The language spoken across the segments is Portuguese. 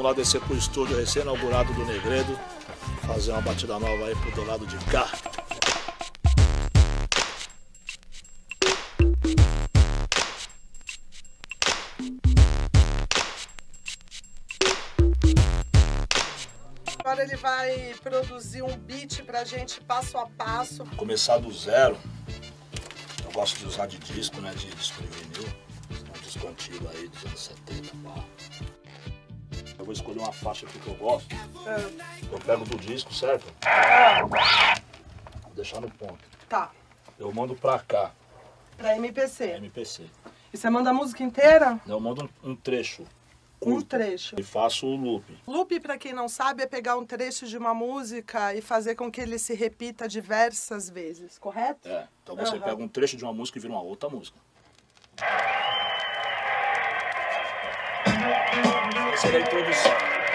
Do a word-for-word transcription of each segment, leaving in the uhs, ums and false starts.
agora descer pro estúdio recém-inaugurado do Negredo, fazer uma batida nova aí pro do lado de cá. Agora ele vai produzir um beat pra gente passo a passo. Começar do zero. Eu gosto de usar de disco, né? De disco de vinil. Um disco antigo aí dos anos setenta. Pá. Eu vou escolher uma faixa aqui que eu gosto. É. Eu pego do disco, certo? Vou deixar no ponto. Tá. Eu mando pra cá. Pra M P C. M P C. E você manda a música inteira? Eu mando um, um trecho. Um Curto, trecho. e faço o loop. Loop, pra quem não sabe, é pegar um trecho de uma música e fazer com que ele se repita diversas vezes, correto? É. Então você Uhum. pega um trecho de uma música e vira uma outra música. Essa é a introdução.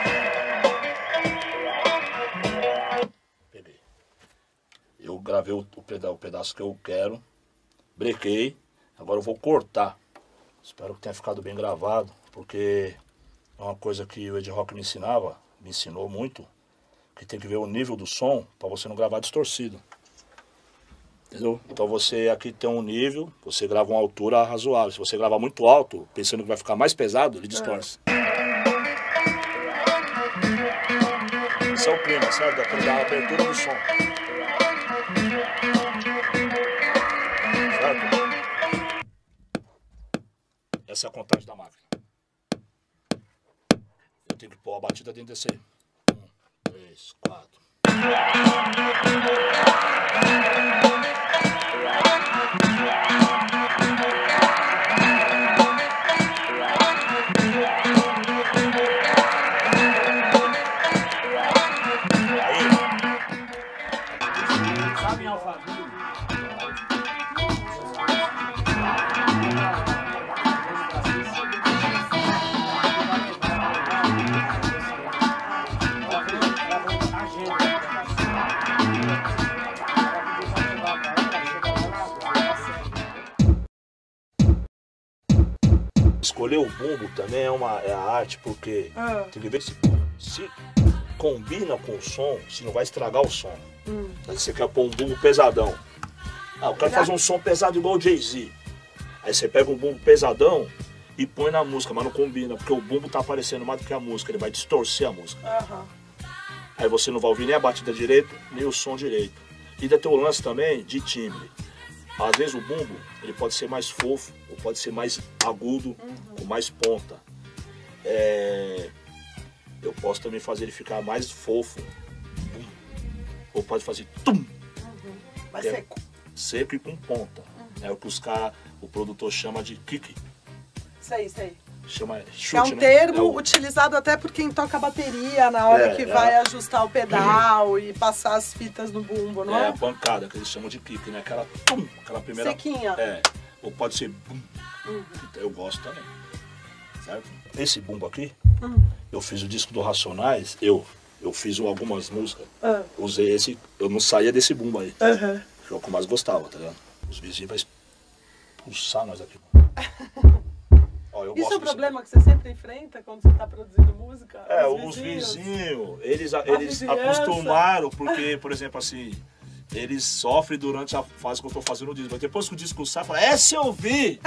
Peguei. Eu gravei o, o, peda o pedaço que eu quero. Brequei. Agora eu vou cortar. Espero que tenha ficado bem gravado, porque é uma coisa que o Ed Rock me ensinava, me ensinou muito, que tem que ver o nível do som para você não gravar distorcido. Entendeu? Então você aqui tem um nível, você grava uma altura razoável. Se você gravar muito alto, pensando que vai ficar mais pesado, ele distorce. É. Esse é o clima, certo? Aquele da abertura do som. Certo? Essa é a contagem da máquina. Eu tenho que pôr a batida dentro desse aí. Um, três, quatro. Escolher o bumbo também é uma é a arte, porque ah. tem que ver se, se combina com o som, se não vai estragar o som. Hum. Aí você quer pôr um bumbo pesadão. Ah, eu quero fazer um som pesado igual o Jay-Z. Aí você pega um bumbo pesadão e põe na música, mas não combina, porque o bumbo tá aparecendo mais do que a música, ele vai distorcer a música. Uhum. Aí você não vai ouvir nem a batida direito, nem o som direito. E ainda tem o lance também de timbre. Às vezes o bumbo, ele pode ser mais fofo, ou pode ser mais agudo, uhum. com mais ponta. É... Eu posso também fazer ele ficar mais fofo, bum. Ou pode fazer tum. Uhum. Mais é seco. Seco e com ponta. Uhum. É o que os cara, o produtor chama de kick. Isso aí, isso aí. Chama chute, é um né? termo é o... utilizado até por quem toca bateria na hora é, que é vai a... ajustar o pedal uhum. e passar as fitas no bumbo, não é? É a pancada, que eles chamam de kick, né? Aquela tum, aquela primeira... Sequinha. É, ou pode ser bum. Uhum. Eu gosto também, certo? Esse bumbo aqui, uhum. eu fiz o disco do Racionais, eu, eu fiz algumas músicas, uhum. usei esse, eu não saía desse bumbo aí, uhum. que é o que eu mais gostava, tá ligado? Os vizinhos vão expulsar nós aqui. Ó, isso é um problema que você sempre enfrenta quando você está produzindo música? É, os vizinhos, os vizinhos eles, eles acostumaram, porque, por exemplo, assim, eles sofrem durante a fase que eu estou fazendo o disco. Mas depois que o disco sai, fala, essa eu vi!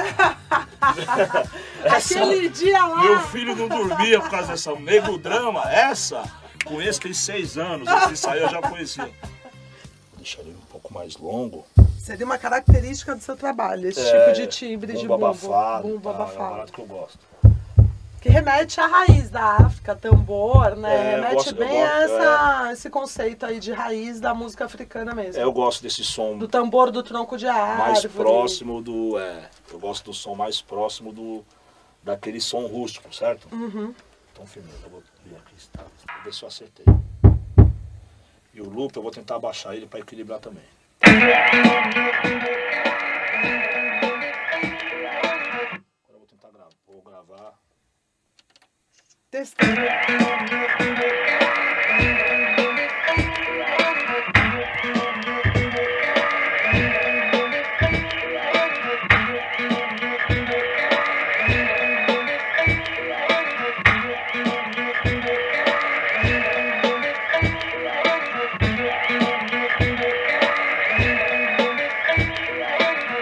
essa, aquele dia lá! Meu filho não dormia por causa dessa nego drama, essa, conheço tem seis anos, esse saiu eu já conhecia. Vou deixar ele um pouco mais longo. Seria uma característica do seu trabalho, esse é, tipo de timbre de bumbo. Abafado, bumbo tá, abafado. É um barato que eu gosto. Que remete à raiz da África, tambor, né? É, remete gosto, bem gosto, a essa, é. esse conceito aí de raiz da música africana mesmo. É, eu gosto desse som. Do tambor do tronco de árvore. Mais próximo do... É, eu gosto do som mais próximo do... Daquele som rústico, certo? Uhum. Então, firmeza, eu vou vir aqui, tá? Vou ver se eu acertei. E o loop eu vou tentar abaixar ele para equilibrar também. Agora eu vou tentar gravar. Vou gravar. Testando.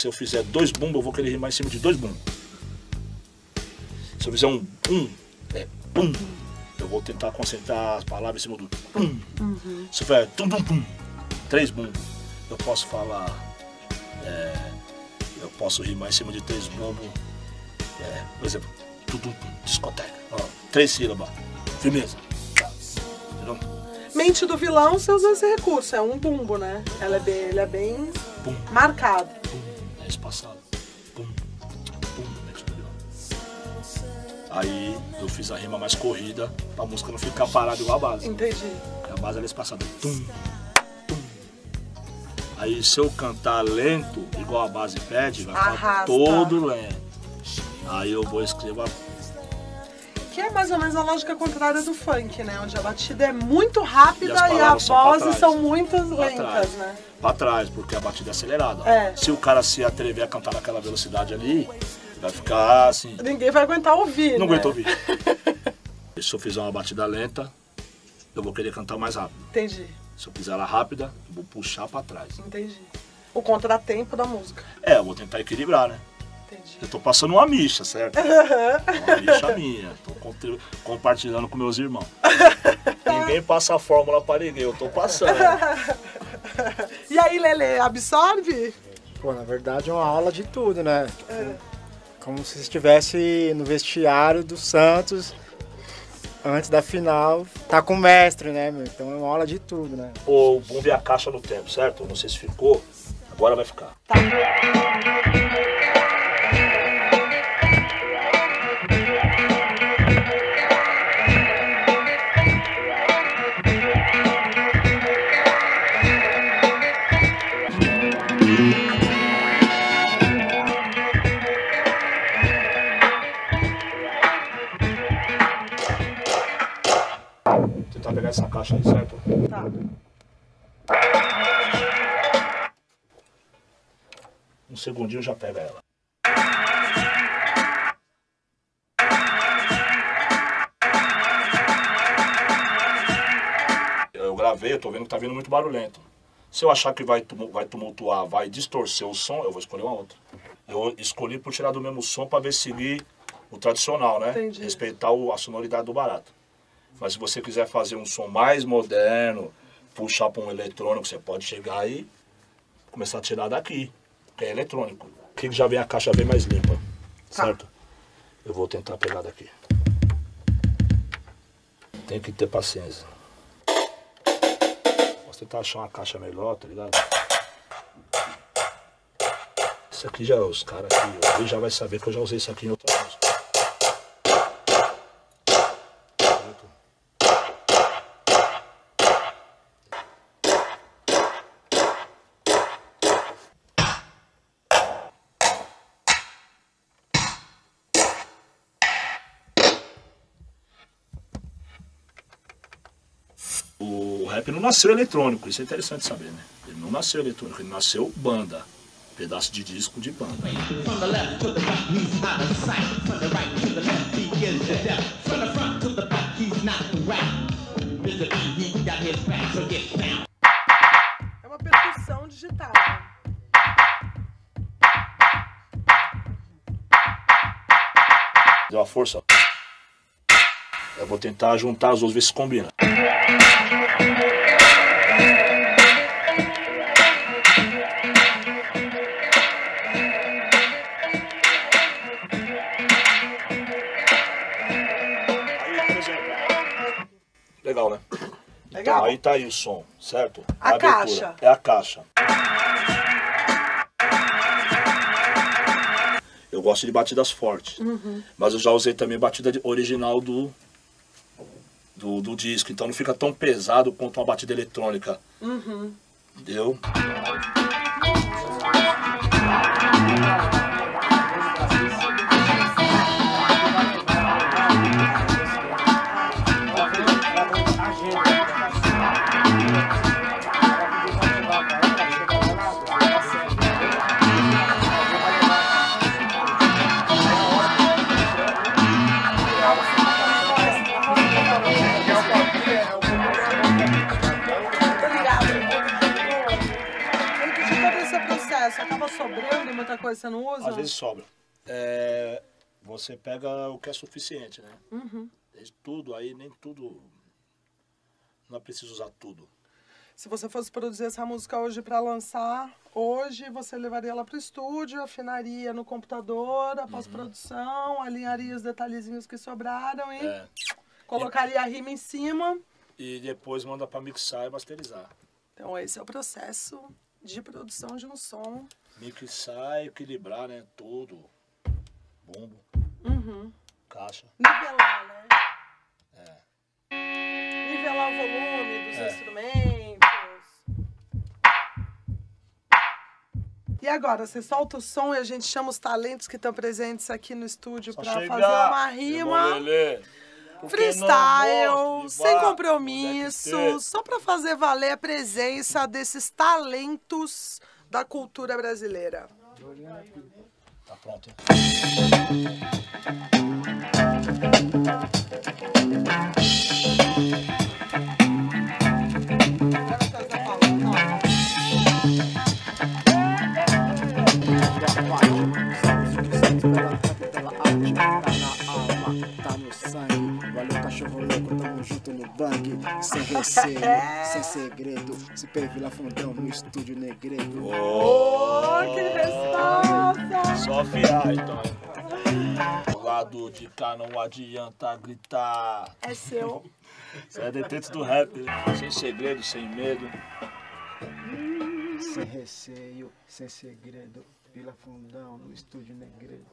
eu fizer dois bumbos, eu vou querer rimar em cima de dois bumbos. Se eu fizer um um, é pum, eu vou tentar concentrar as palavras em cima do pum. Uhum. Se eu fizer tum, tum, tum, três bumbos, eu posso falar, é, eu posso rimar em cima de três bumbos, é, por exemplo, tum, tum, tum, discoteca, ó, três sílabas, firmeza. Entendeu? Mente do vilão, você usa esse recurso, é um bumbo, né? Ela é bem, ele é bem pum, marcado. Pum, é espaçado. Pum, pum, mente do vilão. Aí eu fiz a rima mais corrida, pra música não ficar parada igual a base. Entendi. A base ela é espaçada. Tum, tum. Aí se eu cantar lento, igual a base pede, vai ficar Arrasta. todo lento. Aí eu vou escrever a... Que é mais ou menos a lógica contrária do funk, né? Onde a batida é muito rápida e, e as são vozes são muito lentas, trás. né? Pra trás, porque a batida é acelerada. É. Se o cara se atrever a cantar naquela velocidade ali, vai ficar assim... Ninguém vai aguentar ouvir, Não né? aguenta ouvir. Se eu fizer uma batida lenta, eu vou querer cantar mais rápido. Entendi. Se eu fizer ela rápida, eu vou puxar pra trás. Entendi. O contratempo da música. É, eu vou tentar equilibrar, né? Entendi. Eu tô passando uma micha, certo? Uma micha minha. Tô compartilhando com meus irmãos. Ninguém passa a fórmula pra ninguém, eu tô passando. E aí, Lelê, absorve? Pô, na verdade é uma aula de tudo, né? Tipo, é. Como se estivesse no vestiário do Santos, antes da final, tá com o mestre, né, meu? Então é uma aula de tudo, né? O bumbo e a caixa no tempo, certo? Não sei se ficou, agora vai ficar. Tá. Tentar pegar essa caixa aí, certo? Tá. Um segundinho já pega ela. Eu gravei, eu tô vendo que tá vindo muito barulhento. Se eu achar que vai, vai tumultuar, vai distorcer o som, eu vou escolher uma outra. Eu escolhi por tirar do mesmo som para ver seguir o tradicional, né? Entendi. Respeitar o, a sonoridade do barato. Mas se você quiser fazer um som mais moderno, puxar para um eletrônico, você pode chegar e começar a tirar daqui, que é eletrônico. Aqui já vem a caixa bem mais limpa, tá. Certo? Eu vou tentar pegar daqui. Tem que ter paciência. Posso tentar achar uma caixa melhor, tá ligado? Isso aqui já, os caras aqui, já vai saber que eu já usei isso aqui em outra música. O rap não nasceu eletrônico, isso é interessante saber, né? Ele não nasceu eletrônico, ele nasceu banda. Pedaço de disco de banda. É uma percussão digital. Deu uma força. Eu vou tentar juntar as duas, ver se combina. Legal, né? Legal. Então, aí tá aí o som, certo? A, a caixa. É a caixa. Eu gosto de batidas fortes. Uhum. Mas eu já usei também batida original do, do, do disco. Então não fica tão pesado quanto uma batida eletrônica. Uhum. Entendeu? processo? Acaba sobrando muita coisa, você não usa? Às vezes sobra. É, você pega o que é suficiente, né? Uhum. Tudo aí, nem tudo... Não é preciso usar tudo. Se você fosse produzir essa música hoje para lançar, hoje você levaria ela para o estúdio, afinaria no computador, a pós-produção, uhum. alinharia os detalhezinhos que sobraram e é. colocaria a rima em cima. E depois manda para mixar e masterizar. Então esse é o processo de produção de um som. Mixar, equilibrar, né? Tudo. Bumbo. Uhum. Caixa. Nivelar, né? É. Nivelar o volume dos é. instrumentos. E agora, você solta o som e a gente chama os talentos que estão presentes aqui no estúdio para fazer uma rima. Freestyle, não, sem compromisso, só para fazer valer a presença desses talentos da cultura brasileira. Tá pronto. Cachorro louco, tamo junto no bang, sem receio, sem segredo, se perfila fundão no estúdio negredo. Oh, que resposta! Só afiar então. Do lado de cá não adianta gritar. É seu. Você é detento do rap, sem segredo, sem medo. Sem receio, sem segredo, pila fundão no estúdio negredo.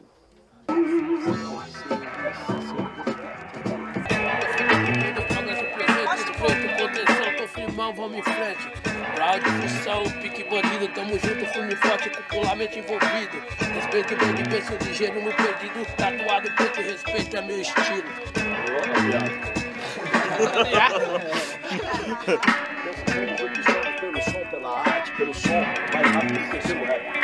Firmão, vamos em frente. Brau de função, pique bandido, tamo junto, filme forte, popularmente envolvido. Respeito bem de penso ligeiro no perdido, tatuado preto, respeito é meu estilo. Pelo som, pela arte, pelo som, mais rápido que pelo rap.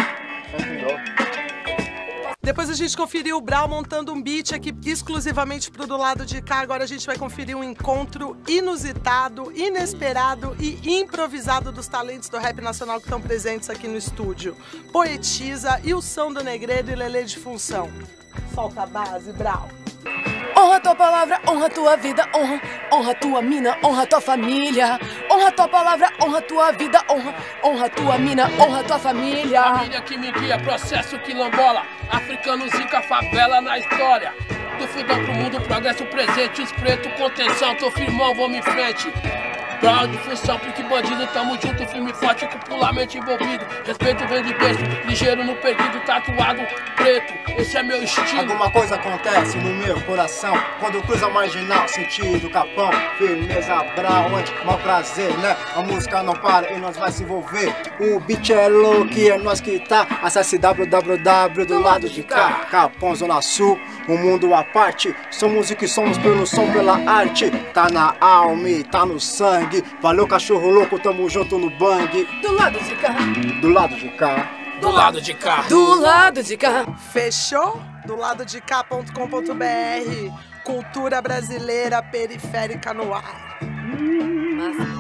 Depois a gente conferiu o Brau montando um beat aqui exclusivamente pro Do Lado de Cá. Agora a gente vai conferir um encontro inusitado, inesperado e improvisado dos talentos do rap nacional que estão presentes aqui no estúdio. Poetisa, Ilson do Negredo e Lelê de Função. Solta a base, Brau. Honra tua palavra, honra tua vida, honra, honra tua mina, honra tua família. Honra tua palavra, honra tua vida, honra, honra tua mina, honra tua família. Família que me guia, processo quilombola, africano zica, favela na história. Do fundão pro mundo, progresso presente, os pretos, contenção, tô firmão, vamos em frente. Brau de função, pique bandido, tamo junto, firme forte, popularmente envolvido. Respeito vem de berço, ligeiro no perdido, tatuado preto, esse é meu estilo. Alguma coisa acontece no meu coração quando cruza marginal, sentido capão. Firmeza, Brau, onde mau prazer, né? A música não para e nós vai se envolver. O beat é louco e é nós que tá. Acesse w w w do lado de cá. Capão, Zona Sul, um mundo à parte. Somos o que somos pelo som, pela arte. Tá na alma e tá no sangue. Valeu, cachorro louco, tamo junto no bang. Do lado de cá. Do lado de cá. Do lado de cá. Do lado de cá. Fechou? do lado de cá ponto com ponto b r. Cultura brasileira periférica no ar. Massa.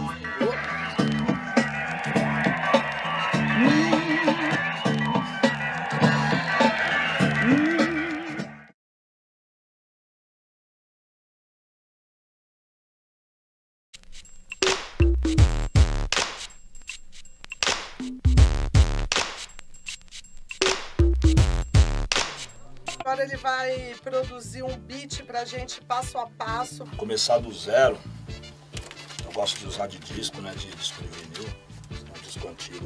Agora ele vai produzir um beat pra gente passo a passo. Começar do zero. Eu gosto de usar de disco, né? De disco de vinil. Um disco antigo.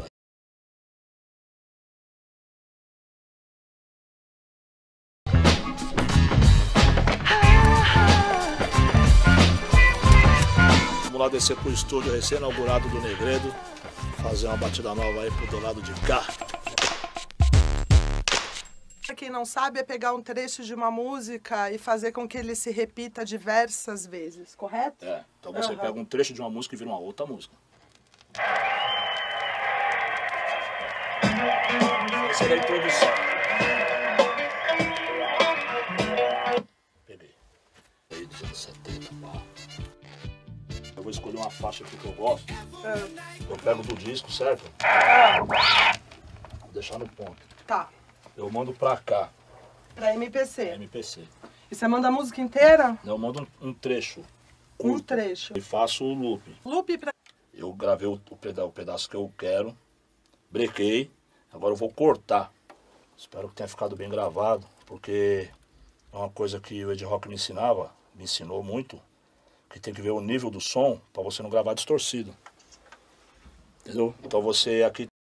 Vamos lá descer pro estúdio recém-inaugurado do Negredo. Fazer uma batida nova aí pro Do Lado de Cá. Quem não sabe é pegar um trecho de uma música e fazer com que ele se repita diversas vezes, correto? É, então você uhum. pega um trecho de uma música e vira uma outra música. Essa é a introdução. Peguei. Aí dos anos setenta, pá. Eu vou escolher uma faixa aqui que eu gosto. Uhum. Eu pego do disco, certo? deixar no ponto. Tá. Eu mando pra cá. Pra M P C. M P C. E você manda a música inteira? Eu mando um, um trecho. Um curto, trecho. E faço o loop. Loop pra... Eu gravei o, o, peda o pedaço que eu quero. Brequei. Agora eu vou cortar. Espero que tenha ficado bem gravado. Porque é uma coisa que o Ed Rock me ensinava. Me ensinou muito. Que tem que ver o nível do som pra você não gravar distorcido. Entendeu? Então você aqui